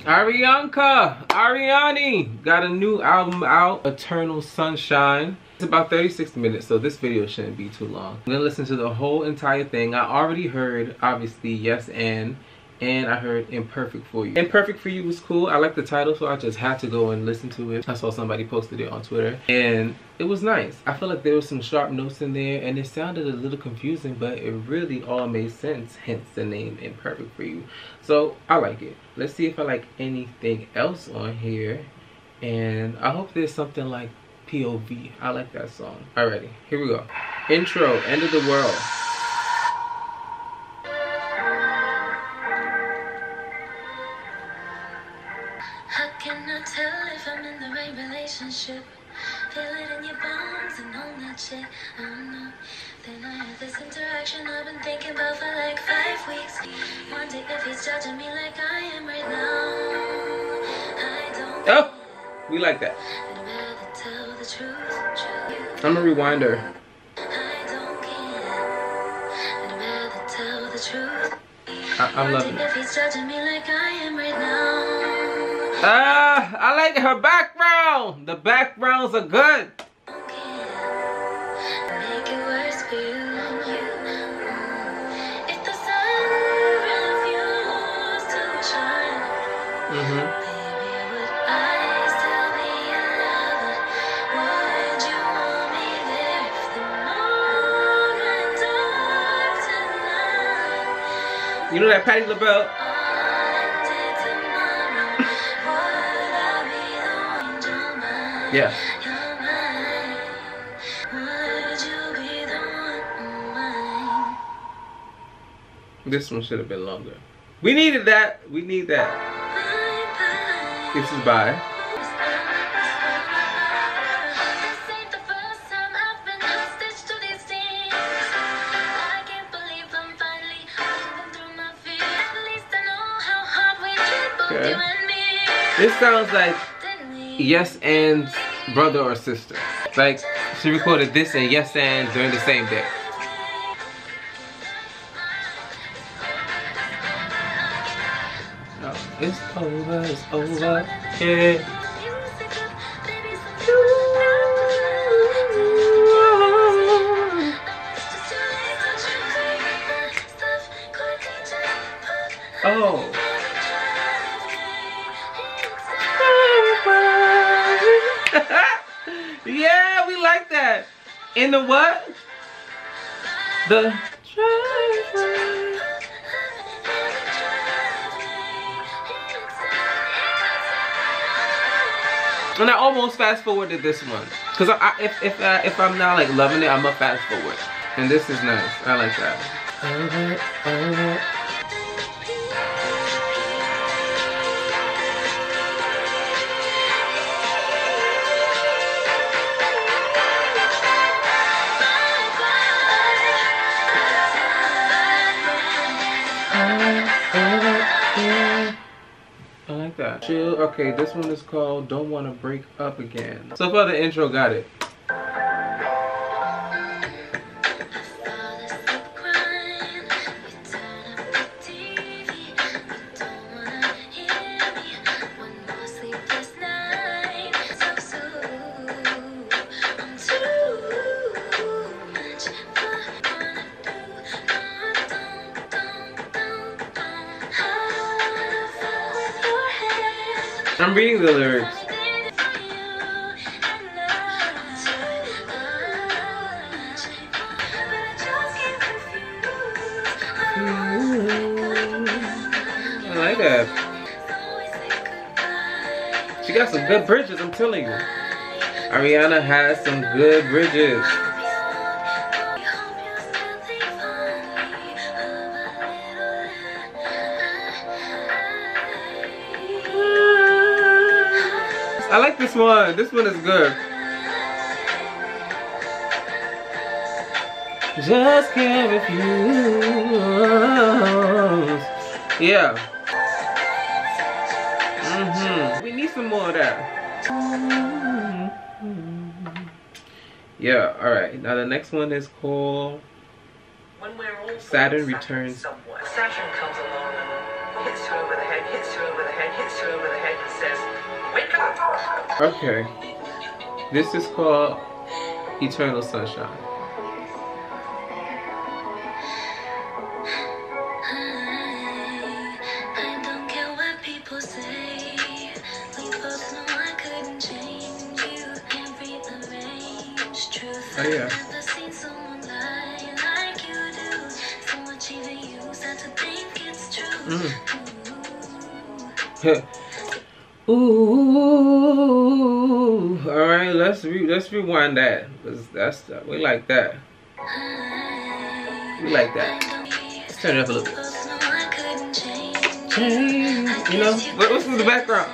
Ariani got a new album out, Eternal Sunshine. It's about 36 minutes, so this video shouldn't be too long. I'm gonna listen to the whole entire thing. I already heard, obviously, Yes and I heard Imperfect For You. Imperfect For You was cool. I like the title, so I just had to go and listen to it. I saw somebody posted it on Twitter, and it was nice. I feel like there was some sharp notes in there, and it sounded a little confusing, but it really all made sense, hence the name Imperfect For You. So I like it. Let's see if I like anything else on here, and I hope there's something like POV. I like that song. Alrighty, here we go. Intro, End of the World. How can I tell if I'm in the right relationship? Feel it in your bones and all that shit. I don't know. Then I had this interaction I've been thinking about for like 5 weeks. Wonder if he's judging me like I am right now. I don't. Oh, we like that. I'd rather tell the truth. I'm a rewinder. I don't care. I'd rather tell the truth. I'm loving it. If he's judging me like I am right now. I like her background. The backgrounds are good. Make it worse for you. If the sun refused to shine, baby, would I still be in love? Would you want me there if the moment dark tonight? You know that Patti LaBelle? Yeah. This one should have been longer. We needed that. We need that. This is Bye. Okay. This sounds like Yes and brother or sister. Like she recorded this and Yes and during the same day. Oh, it's over, yeah. Oh. Yeah, we like that. In the what? The driveway. And I almost fast forwarded this one, cause if I'm not like loving it, I'm gonna fast forward. And this is nice. I like that. I like that. Chill. Okay, this one is called Don't Wanna Break Up Again. So far the intro got it. I'm reading the lyrics. I like that. She got some good bridges, I'm telling you. Ariana has some good bridges. I like this one. This one is good. Just can't refuse. Yeah. We need some more of that. Yeah, alright. Now the next one is called Saturn Returns. Saturn comes along and hits you over the head, hits you over the head, hits to him in the head and says, "Wake up." Okay. This is called Eternal Sunshine. I don't care what people say. We both know I couldn't change you. Can't rearrange truth. Oh, yeah. I've never seen someone lie like you do. So much even you start to think it's true. Ooh. All right, let's rewind that, cause that's we like that. We like that. Let's turn it up a little bit. Change, you know. What's in the background?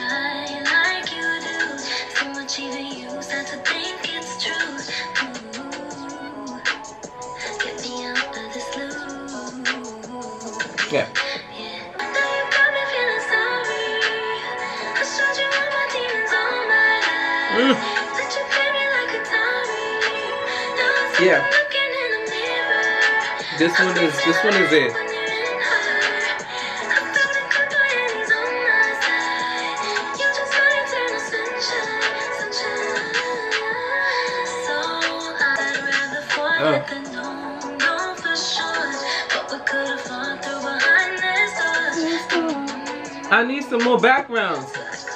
Yeah. Yeah. This one is it. I need some more backgrounds.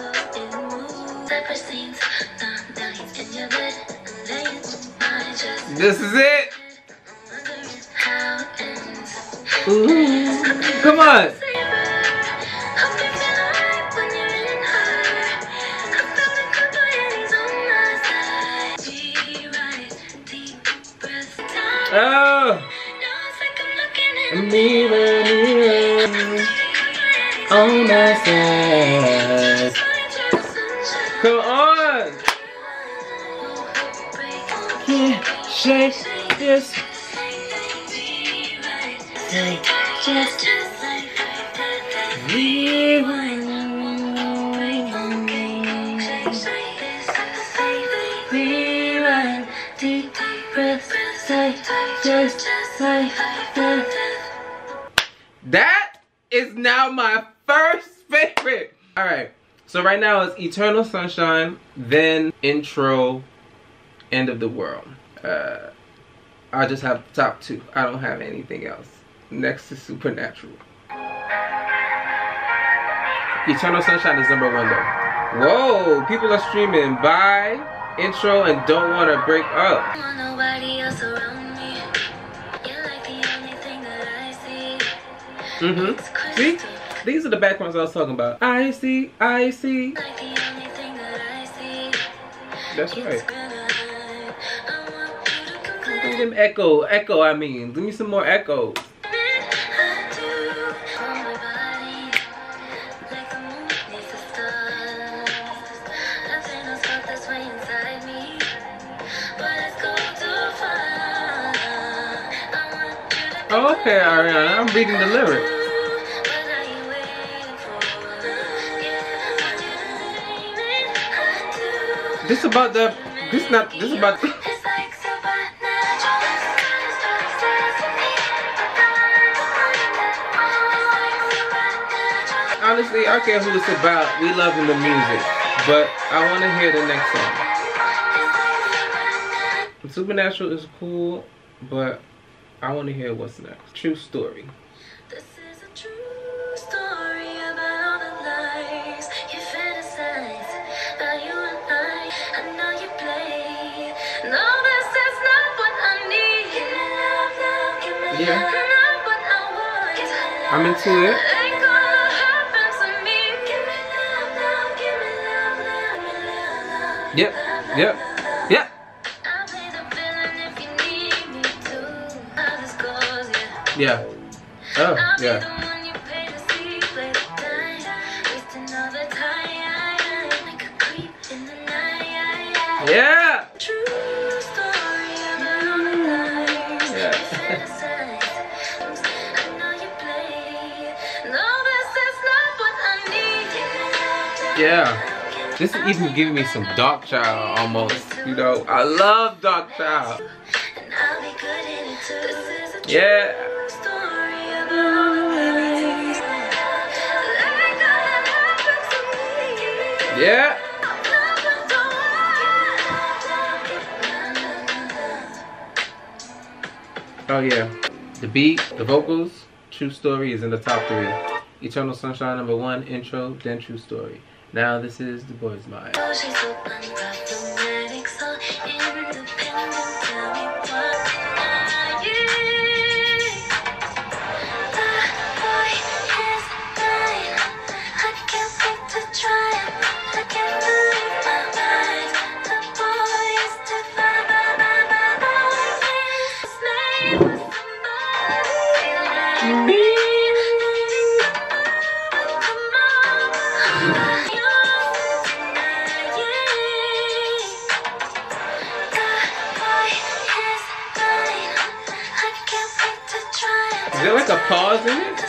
This is it. Ooh. Come on. Oh. Mirror, mirror on my side. Come on. Can't shake this. Just rewind. Rewind. Deep breaths. Say just like that. That is now my first favorite. All right. So right now it's Eternal Sunshine, then intro, End of the World. I just have the top two. I don't have anything else. Next is Supernatural. Eternal Sunshine is number one though. Whoa, people are streaming Bye, intro, and Don't Wanna Break Up. Nobody else around me. You're like the only thing that I see. See? These are the backgrounds I was talking about. I see. Like the only thing that I see. That's right. Give them echo. I mean. Give me some more echoes. Oh, okay, Ariana. I'm reading the lyrics. This about the. This not. This about. Honestly, I don't care who it's about. We loving the music, but I want to hear the next song. Supernatural is cool, but I want to hear what's next. True Story. This is a true story about all the lies you fantasize about you and I know you play. No, this is not what I need. Give me love, love, give me Yeah. love, not what I want. I'm into it. Ain't gonna happen to me. Give me love, love, give me love, love, give me love, love. Yep. Yep. Yep. I'll play the villain if you need me to. How this goes, yeah. Yeah. Oh, I'll be yeah. the one you pay to see, play the time, wasting all the time, like a creep in the night. Yeah. True story about all the lies Yeah. you fantasize. I know you play. No, this is not what I need. Yeah. This is even giving me some Dark Child almost. You know, I love Dark Child. And I'll be good in it too. This is a Yeah. true story about all the lies. Ain't gonna happen Yeah. Oh yeah. The beat, the vocals, True Story is in the top 3. Eternal Sunshine #1, intro, then True Story. Now this is The Boy's Mind. Is there like a pause in it?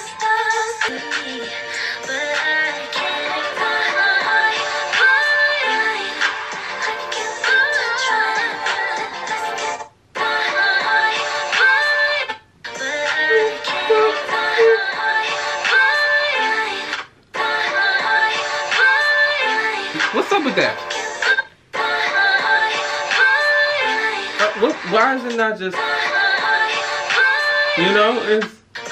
What's up with that? Why is it not just, you know, it's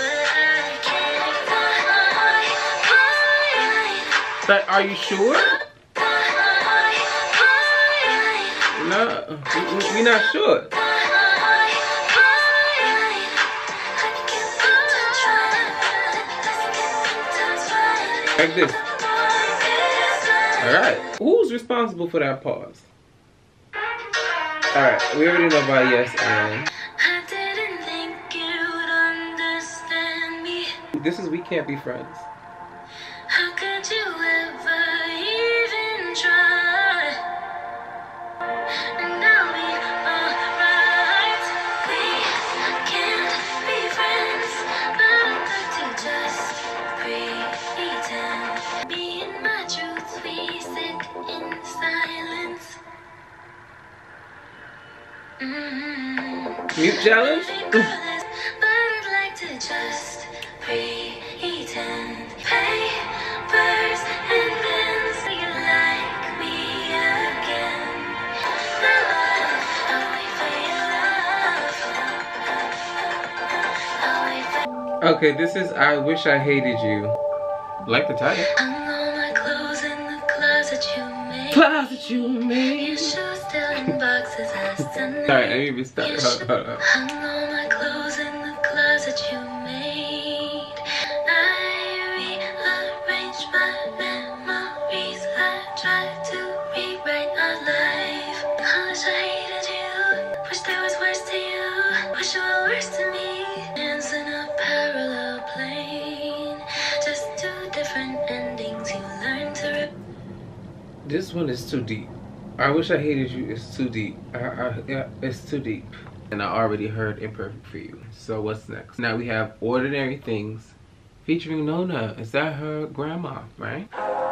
like, are you sure? No, we're not sure. Like this. Alright. Who's responsible for that pause? Alright, we already know about Yes and. I didn't think you'd understand me. This is We Can't Be Friends. How could you ever even try? And I'll be alright. We can't be friends, but I'd like to just pretend. Me and my truth, we sit in silence. Mute challenge? But I'd like to just pretend. Papers and pens, you like me again. I'll wait for your love. Okay, this is I Wish I Hated You. Like the title. Hung all my clothes in the closet you made. Closet you made. Your shoes still in boxes as tonight. Alright, let me restart. Hold on. Hung all my clothes in the closet you made. I rearranged my memories. I tried to rewrite our life. I wish I hated you. Wish there was worse to you. Wish you were worse to me. Hands in a parallel plane. Just two different endings you learn to This one is too deep. I Wish I Hated You is too deep. Yeah, it's too deep. And I already heard Imperfect for You. So what's next? Now we have Ordinary Things featuring Nona. Is that her grandma, right?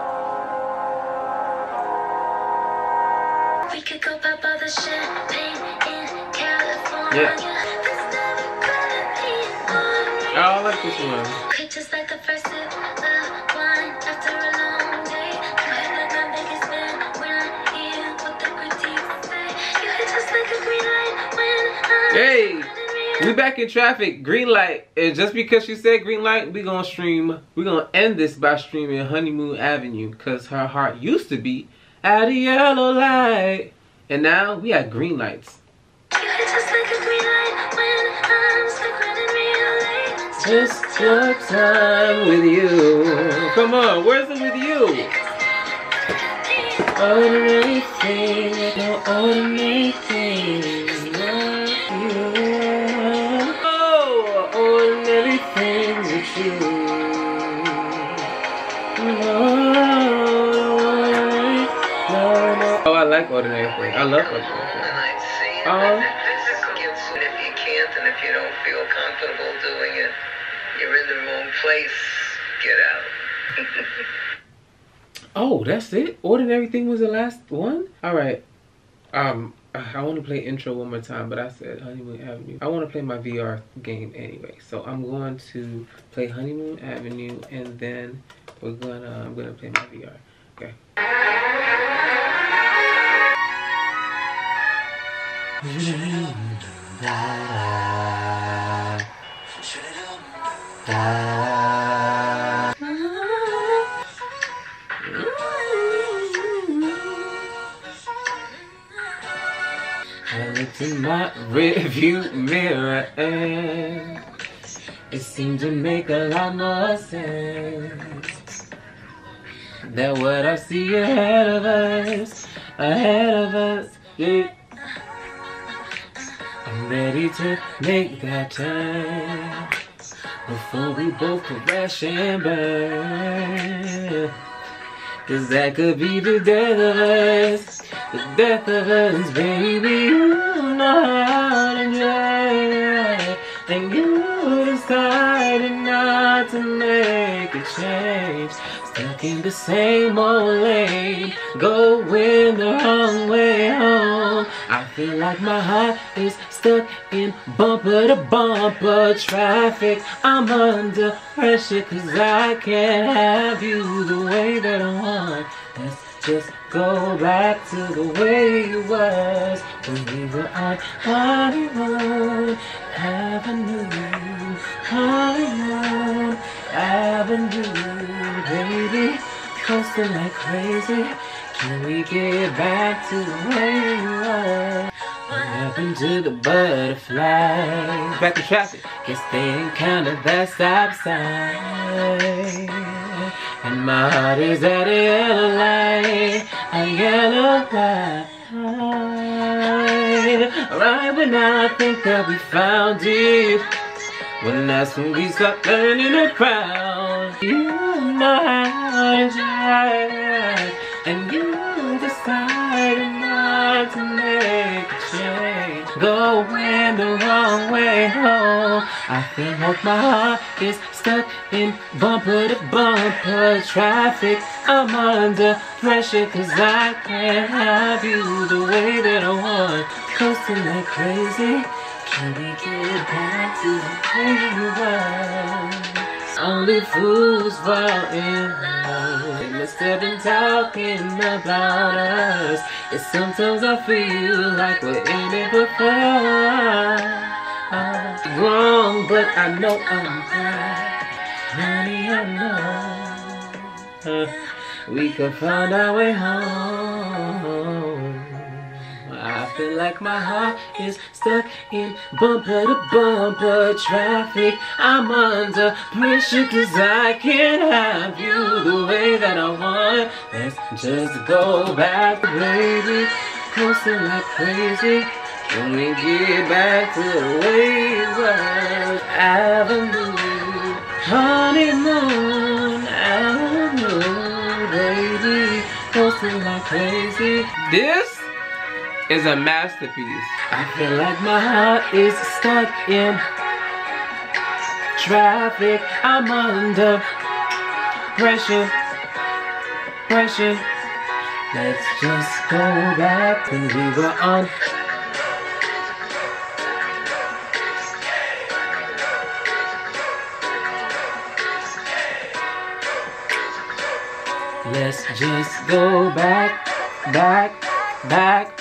We could go pop all the champagne in California. Yeah. This never gonna be on. I like this one. Okay, just like the first sip of wine after a long day. You hit like my biggest fan when I hear what the critics say. You hit just like a green light when I'm Hey, running we back in traffic. Green light. And just because she said green light, we're gonna end this by streaming Honeymoon Avenue, because her heart used to be at a yellow light. And now we have green lights. You hit just like a green light when I'm stuck running real late. Just your time with you. Come on, where's it with you? Ordinary things, no ordinary things, not you. Oh, ordinary things with you. Oh, I like Ordinary Things. I love Ordinary Things. If you can't and if you don't feel comfortable doing it, you're in the wrong place. Get out. Oh, that's it? Ordinary Thing was the last one? Alright. I want to play intro one more time, but I said Honeymoon Avenue. I want to play my VR game anyway. So I'm going to play Honeymoon Avenue and then I'm gonna play my VR. Okay. I looked in my rearview mirror and it seemed to make a lot more sense that what I see ahead of us, yeah. I'm ready to make that turn before we both crash and burn. 'Cause that could be the death of us, baby. You know how to enjoy, and you decided not to make a change. Stuck in the same old lane, going the wrong way home. I feel like my heart is stuck in bumper to bumper traffic. I'm under pressure 'cause I can't have you the way that I want. Let's just go back to the way it was when we were on Honeymoon Avenue, Honeymoon Avenue, baby, coasting like crazy. Can we get back to the way it was? What happened to the butterflies? Back to traffic. Guess they ain't counted that stop sign. And my heart is at a yellow light, a yellow light. Right when I think that we found it, when that's when we start learning the crowd. You know how to drive, and you decided not to make a change. Going the wrong way home. I feel like my heart is stuck in bumper to bumper traffic. I'm under pressure 'cause I can't have you the way that I want. Coasting like crazy. Can we get back to the way we were? Only fools fall in love. And instead of talking about us, and sometimes I feel like we're in it before. I'm wrong, but I know I'm right. Honey, I know we could find our way home. I feel like my heart is stuck in bumper to bumper traffic. I'm under pressure 'cause I can't have you the way that I want. Let's just go back, baby, coasting like crazy. Can we get back to the way it was? Avenue, Honeymoon Avenue, baby, coasting like crazy. This is a masterpiece. I feel like my heart is stuck in traffic. I'm under pressure, pressure. Let's just go back when we were on. Let's just go back, back, back.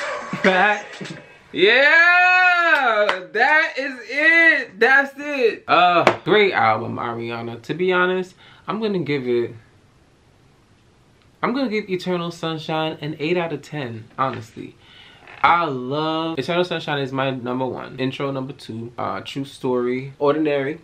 Yeah, that is it. That's it. Great album, Ariana. To be honest, I'm gonna give Eternal Sunshine an 8 out of 10, honestly. I love Eternal Sunshine is my number 1. Intro number 2. True Story. Ordinary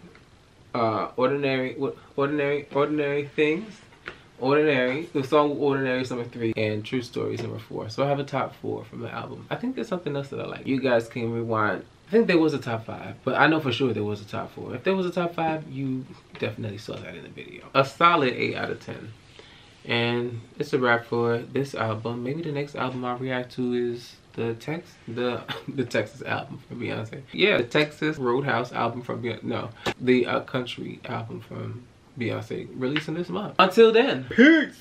Things. Ordinary. The song Ordinary is number 3, and True Story is number 4. So I have a top 4 from the album. I think there's something else that I like. You guys can rewind. I think there was a top 5, but I know for sure there was a top 4. If there was a top 5, you definitely saw that in the video. A solid 8 out of 10. And it's a wrap for this album. Maybe the next album I'll react to is the Texas album from Beyonce. Yeah, the Texas Roadhouse album from Beyonce. No, the country album from Beyonce releasing this month. Until then, peace.